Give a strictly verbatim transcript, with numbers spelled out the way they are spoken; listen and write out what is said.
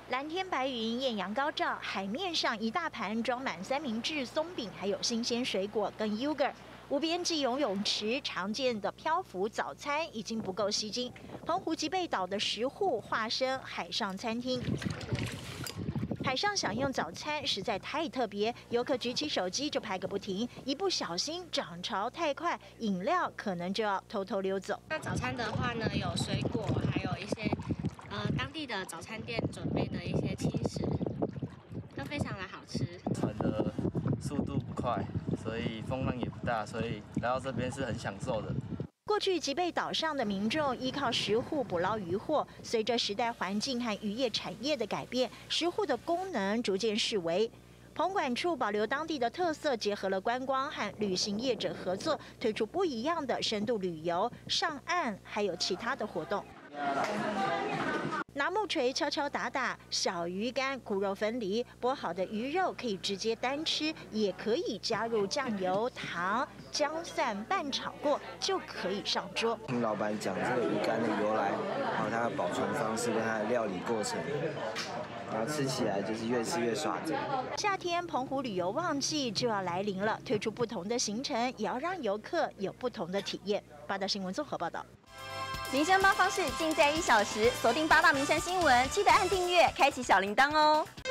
蓝天白云，艳阳高照，海面上一大盘装满三明治、松饼，还有新鲜水果跟 yogurt。无边际游泳池常见的漂浮早餐已经不够吸睛，澎湖吉贝岛的石户化身海上餐厅。海上享用早餐实在太特别，游客举起手机就拍个不停，一不小心涨潮太快，饮料可能就要偷偷溜走。 那早餐的话呢，有水果，还有一些呃当地的早餐店准备的一些轻食，都非常的好吃。 船的速度不快，所以风浪也不大，所以来到这边是很享受的。 过去吉贝岛上的民众依靠石户捕捞渔获，随着时代环境和渔业产业的改变，石户的功能逐渐式微。澎管处保留当地的特色，结合了观光和旅行业者合作，推出不一样的深度旅游、上岸还有其他的活动。拿木锤敲敲打打，小鱼干骨肉分离，剥好的鱼肉可以直接单吃，也可以加入酱油、糖、姜蒜拌炒过，就可以上桌。 听老板讲这个鱼干的由来，还有它的保存方式跟它的料理过程，然后吃起来就是越吃越爽。 夏天澎湖旅游旺季就要来临了，推出不同的行程，也要让游客有不同的体验。八大新闻综合报道。 民生八方式尽在一小时，锁定八大民生新闻，记得按订阅，开启小铃铛哦。